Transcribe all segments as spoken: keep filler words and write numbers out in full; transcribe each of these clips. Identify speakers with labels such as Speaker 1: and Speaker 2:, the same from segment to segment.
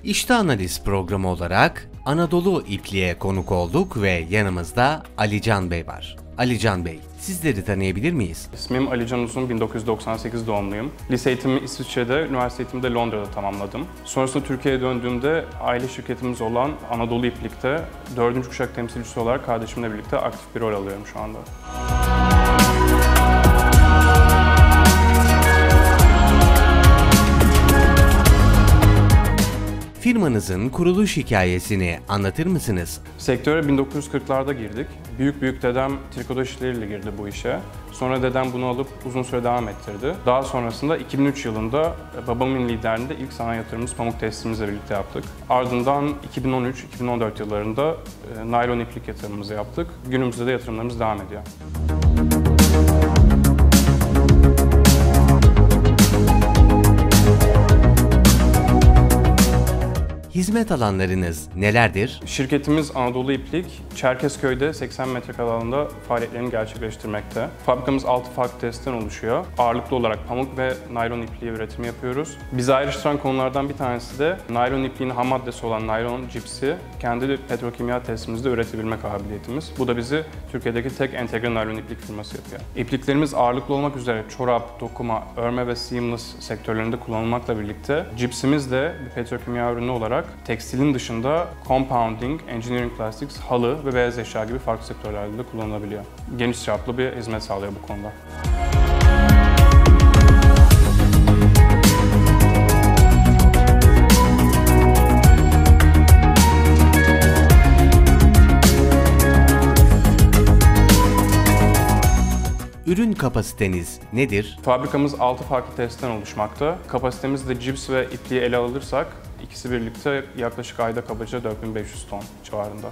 Speaker 1: İşte Analiz programı olarak Anadolu İpliğe konuk olduk ve yanımızda Alican Bey var. Alican Bey, sizleri tanıyabilir miyiz?
Speaker 2: İsmim Alican Uzun, bin dokuz yüz doksan sekiz doğumluyum. Lise eğitimimi İsviçre'de, üniversite eğitimimi de Londra'da tamamladım. Sonrasında Türkiye'ye döndüğümde aile şirketimiz olan Anadolu İplik'te dördüncü kuşak temsilcisi olarak kardeşimle birlikte aktif bir rol alıyorum şu anda.
Speaker 1: Firmanızın kuruluş hikayesini anlatır mısınız?
Speaker 2: Sektöre bin dokuz yüz kırklarda girdik. Büyük büyük dedem trikoda işleriyle girdi bu işe. Sonra dedem bunu alıp uzun süre devam ettirdi. Daha sonrasında iki bin üç yılında babamın liderliğinde ilk sanayi yatırımımız pamuk tesisimizle birlikte yaptık. Ardından iki bin on üç iki bin on dört yıllarında e, naylon iplik yatırımımızı yaptık. Günümüzde de yatırımlarımız devam ediyor.
Speaker 1: Hizmet alanlarınız nelerdir?
Speaker 2: Şirketimiz Anadolu İplik, Çerkezköy'de seksen metrekare alanda faaliyetlerini gerçekleştirmekte. Fabrikamız altı farklı tesisten oluşuyor. Ağırlıklı olarak pamuk ve naylon ipliği üretimi yapıyoruz. Bizi ayrıştıran konulardan bir tanesi de naylon ipliğin ham maddesi olan naylon cipsi kendi petrokimya tesisimizde üretebilme kabiliyetimiz. Bu da bizi Türkiye'deki tek entegre naylon iplik firması yapıyor. İpliklerimiz ağırlıklı olmak üzere çorap, dokuma, örme ve seamless sektörlerinde kullanılmakla birlikte cipsimiz de bir petrokimya ürünü olarak tekstilin dışında compounding, engineering plastics, halı ve beyaz eşya gibi farklı sektörlerde de kullanılabiliyor. Geniş çaplı bir hizmet sağlıyor bu konuda.
Speaker 1: Ürün kapasiteniz nedir?
Speaker 2: Fabrikamız altı farklı tesisten oluşmakta. Kapasitemiz de cips ve ipliği ele alırsak İkisi birlikte yaklaşık ayda kabaca dört bin beş yüz ton civarında.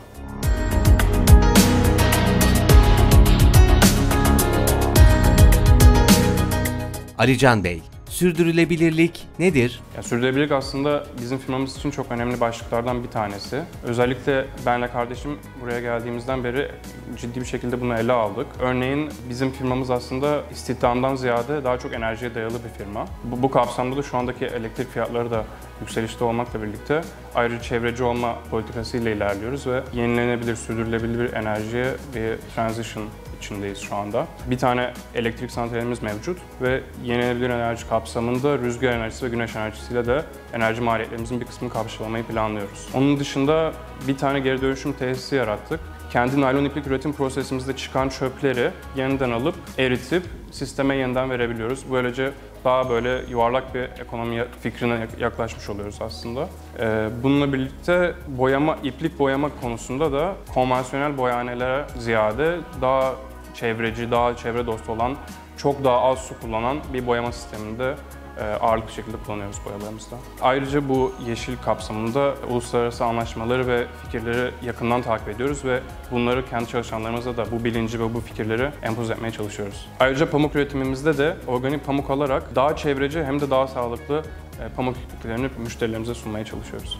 Speaker 1: Alican Bey, sürdürülebilirlik nedir?
Speaker 2: Ya, sürdürülebilirlik aslında bizim firmamız için çok önemli başlıklardan bir tanesi. Özellikle benle kardeşim buraya geldiğimizden beri ciddi bir şekilde bunu ele aldık. Örneğin bizim firmamız aslında istihdamdan ziyade daha çok enerjiye dayalı bir firma. Bu, bu kapsamda da şu andaki elektrik fiyatları da yükselişte olmakla birlikte ayrıca çevreci olma politikasıyla ilerliyoruz ve yenilenebilir, sürdürülebilir bir enerjiye bir transition içindeyiz şu anda. Bir tane elektrik santralimiz mevcut ve yenilenebilir enerji kapsamında rüzgar enerjisi ve güneş enerjisiyle de enerji maliyetlerimizin bir kısmını karşılamayı planlıyoruz. Onun dışında bir tane geri dönüşüm tesisi yarattık. Kendi naylon iplik üretim prosesimizde çıkan çöpleri yeniden alıp eritip sisteme yeniden verebiliyoruz. Böylece daha böyle yuvarlak bir ekonomi fikrine yaklaşmış oluyoruz aslında. Bununla birlikte boyama, iplik boyama konusunda da konvansiyonel boyanelere ziyade daha çevreci, daha çevre dostu olan, çok daha az su kullanan bir boyama sisteminde ağırlıklı şekilde kullanıyoruz boyalarımızda. Ayrıca bu yeşil kapsamında uluslararası anlaşmaları ve fikirleri yakından takip ediyoruz ve bunları kendi çalışanlarımıza da bu bilinci ve bu fikirleri empoze etmeye çalışıyoruz. Ayrıca pamuk üretimimizde de organik pamuk alarak daha çevreci hem de daha sağlıklı pamuk ipliklerini müşterilerimize sunmaya çalışıyoruz.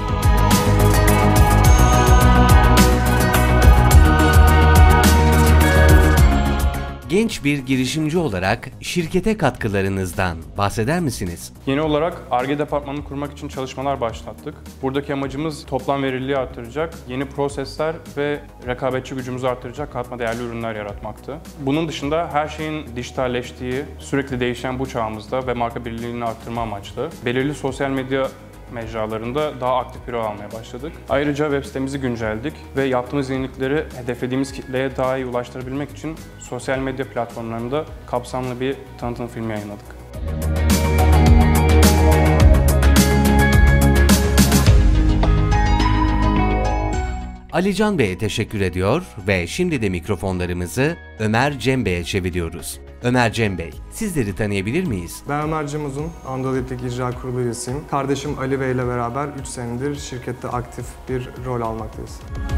Speaker 1: Genç bir girişimci olarak şirkete katkılarınızdan bahseder misiniz?
Speaker 2: Yeni olarak Ar-Ge departmanını kurmak için çalışmalar başlattık. Buradaki amacımız toplam verimliliği artıracak, yeni prosesler ve rekabetçi gücümüzü artıracak katma değerli ürünler yaratmaktı. Bunun dışında her şeyin dijitalleştiği, sürekli değişen bu çağımızda ve marka birliğini arttırma amaçlı belirli sosyal medya mecralarında daha aktif bir rol almaya başladık. Ayrıca web sitemizi güncelledik ve yaptığımız yenilikleri hedeflediğimiz kitleye daha iyi ulaştırabilmek için sosyal medya platformlarında kapsamlı bir tanıtım filmi yayınladık.
Speaker 1: Alican Bey'e teşekkür ediyor ve şimdi de mikrofonlarımızı Ömer Cem Bey'e çeviriyoruz. Ömer Cem Bey, sizleri tanıyabilir miyiz?
Speaker 3: Ben Ömer Cem Uzun, Anadolu İplik İcra Kurulu üyesiyim. Kardeşim Ali Bey ile beraber üç senedir şirkette aktif bir rol almaktayız.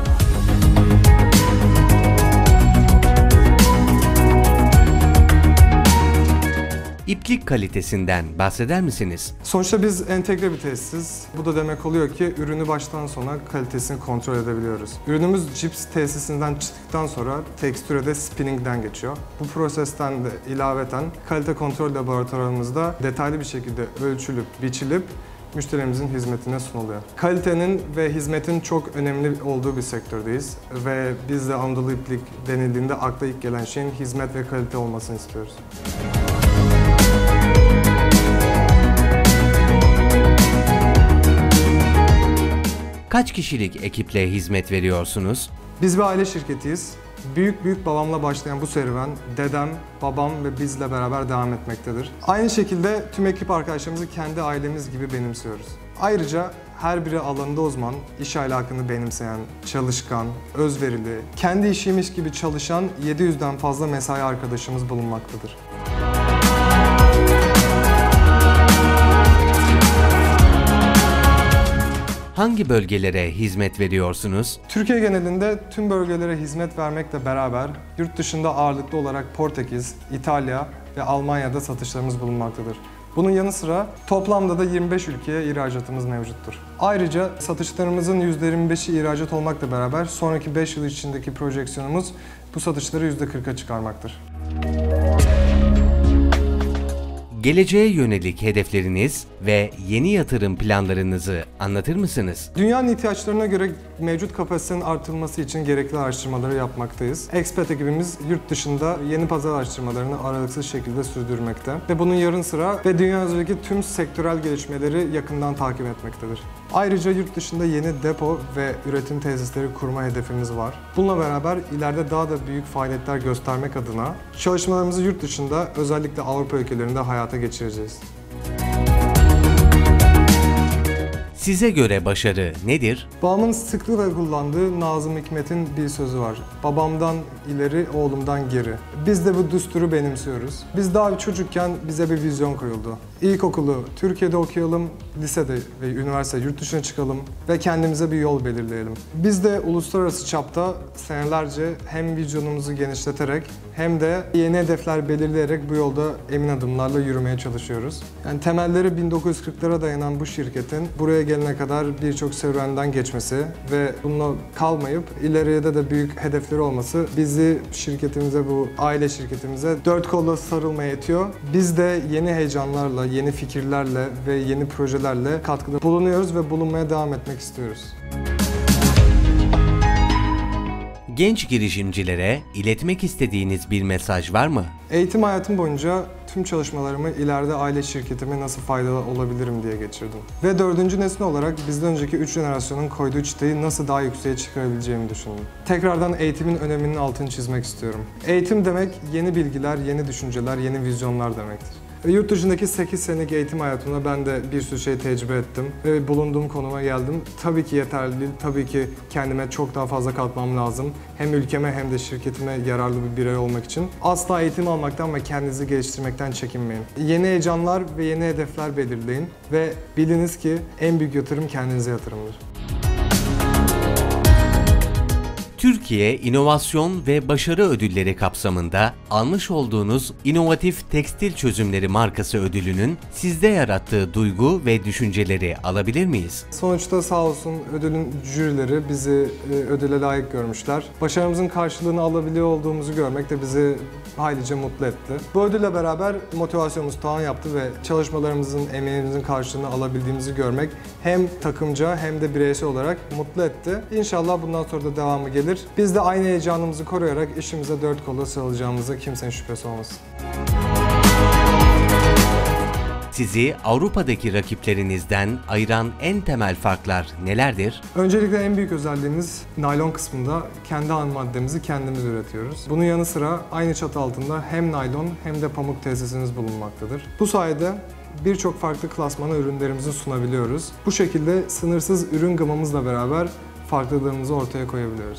Speaker 1: İplik kalitesinden bahseder misiniz?
Speaker 3: Sonuçta biz entegre bir tesisiz. Bu da demek oluyor ki ürünü baştan sona kalitesini kontrol edebiliyoruz. Ürünümüz cips tesisinden çıktıktan sonra tekstüre de spinning'den geçiyor. Bu prosesten de ilaveten kalite kontrol laboratuvarımızda detaylı bir şekilde ölçülüp, biçilip müşterimizin hizmetine sunuluyor. Kalitenin ve hizmetin çok önemli olduğu bir sektördeyiz ve biz de Anadolu İplik denildiğinde akla ilk gelen şeyin hizmet ve kalite olmasını istiyoruz.
Speaker 1: Kaç kişilik ekiple hizmet veriyorsunuz?
Speaker 3: Biz bir aile şirketiyiz. Büyük büyük babamla başlayan bu serüven, dedem, babam ve bizle beraber devam etmektedir. Aynı şekilde tüm ekip arkadaşlarımızı kendi ailemiz gibi benimsiyoruz. Ayrıca her biri alanında uzman, iş ahlakını benimseyen, çalışkan, özverili, kendi işiymiş gibi çalışan yedi yüzden fazla mesai arkadaşımız bulunmaktadır.
Speaker 1: Hangi bölgelere hizmet veriyorsunuz?
Speaker 3: Türkiye genelinde tüm bölgelere hizmet vermekle beraber yurt dışında ağırlıklı olarak Portekiz, İtalya ve Almanya'da satışlarımız bulunmaktadır. Bunun yanı sıra toplamda da yirmi beş ülkeye ihracatımız mevcuttur. Ayrıca satışlarımızın yüzde yirmi beşi ihracat olmakla beraber sonraki beş yıl içindeki projeksiyonumuz bu satışları yüzde kırka çıkarmaktır.
Speaker 1: Geleceğe yönelik hedefleriniz ve yeni yatırım planlarınızı anlatır mısınız?
Speaker 3: Dünyanın ihtiyaçlarına göre mevcut kapasitenin artırılması için gerekli araştırmaları yapmaktayız. Expat ekibimiz yurt dışında yeni pazar araştırmalarını aralıksız şekilde sürdürmekte ve bunun yanı sıra ve dünya üzerindeki tüm sektörel gelişmeleri yakından takip etmektedir. Ayrıca yurt dışında yeni depo ve üretim tesisleri kurma hedefimiz var. Bununla beraber ileride daha da büyük faaliyetler göstermek adına çalışmalarımızı yurt dışında özellikle Avrupa ülkelerinde hayata geçireceğiz.
Speaker 1: Size göre başarı nedir?
Speaker 3: Babamın sıklıkla kullandığı Nazım Hikmet'in bir sözü var. Babamdan ileri, oğlumdan geri. Biz de bu düsturu benimsiyoruz. Biz daha çocukken bize bir vizyon koyuldu. İlkokulu Türkiye'de okuyalım, lisede ve üniversite yurt dışına çıkalım ve kendimize bir yol belirleyelim. Biz de uluslararası çapta senelerce hem vizyonumuzu genişleterek hem de yeni hedefler belirleyerek bu yolda emin adımlarla yürümeye çalışıyoruz. Yani temelleri bin dokuz yüz kırklara dayanan bu şirketin buraya gelene kadar birçok serüvenden geçmesi ve bununla kalmayıp ileriye de de büyük hedefleri olması bizi şirketimize, bu aile şirketimize dört kolla sarılmaya itiyor. Biz de yeni heyecanlarla, yeni fikirlerle ve yeni projelerle katkıda bulunuyoruz ve bulunmaya devam etmek istiyoruz.
Speaker 1: Genç girişimcilere iletmek istediğiniz bir mesaj var mı?
Speaker 3: Eğitim hayatım boyunca tüm çalışmalarımı ileride aile şirketime nasıl faydalı olabilirim diye geçirdim. Ve dördüncü nesil olarak bizden önceki üç jenerasyonun koyduğu çıtayı nasıl daha yükseğe çıkarabileceğimi düşündüm. Tekrardan eğitimin öneminin altını çizmek istiyorum. Eğitim demek yeni bilgiler, yeni düşünceler, yeni vizyonlar demektir. Ve yurt dışındaki sekiz senelik eğitim hayatımda ben de bir sürü şey tecrübe ettim ve bulunduğum konuma geldim. Tabii ki yeterli değil, tabii ki kendime çok daha fazla katmam lazım. Hem ülkeme hem de şirketime yararlı bir birey olmak için. Asla eğitim almaktan ve kendinizi geliştirmekten çekinmeyin. Yeni heyecanlar ve yeni hedefler belirleyin ve biliniz ki en büyük yatırım kendinize yatırımdır.
Speaker 1: Türkiye İnovasyon ve Başarı Ödülleri kapsamında almış olduğunuz İnovatif Tekstil Çözümleri markası ödülünün sizde yarattığı duygu ve düşünceleri alabilir miyiz?
Speaker 3: Sonuçta sağ olsun ödülün jürileri bizi e, ödüle layık görmüşler. Başarımızın karşılığını alabiliyor olduğumuzu görmek de bizi haylice mutlu etti. Bu ödülle beraber motivasyonumuz tavan yaptı ve çalışmalarımızın, emeğimizin karşılığını alabildiğimizi görmek hem takımca hem de bireysel olarak mutlu etti. İnşallah bundan sonra da devamı gelir. Biz de aynı heyecanımızı koruyarak işimize dört kolla sarılacağımıza kimsenin şüphesi olmasın.
Speaker 1: Sizi Avrupa'daki rakiplerinizden ayıran en temel farklar nelerdir?
Speaker 3: Öncelikle en büyük özelliğimiz naylon kısmında kendi ham maddemizi kendimiz üretiyoruz. Bunun yanı sıra aynı çatı altında hem naylon hem de pamuk tesisimiz bulunmaktadır. Bu sayede birçok farklı klasmana ürünlerimizi sunabiliyoruz. Bu şekilde sınırsız ürün gamımızla beraber farklılığımızı ortaya koyabiliyoruz.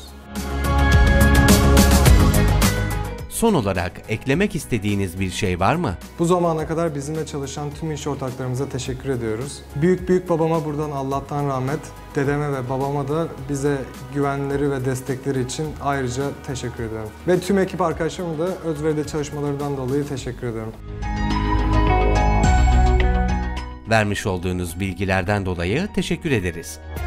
Speaker 1: Son olarak eklemek istediğiniz bir şey var mı?
Speaker 3: Bu zamana kadar bizimle çalışan tüm iş ortaklarımıza teşekkür ediyoruz. Büyük büyük babama buradan Allah'tan rahmet, dedeme ve babama da bize güvenleri ve destekleri için ayrıca teşekkür ederim. Ve tüm ekip arkadaşlarıma da özveride çalışmalarından dolayı teşekkür ederim.
Speaker 1: Vermiş olduğunuz bilgilerden dolayı teşekkür ederiz.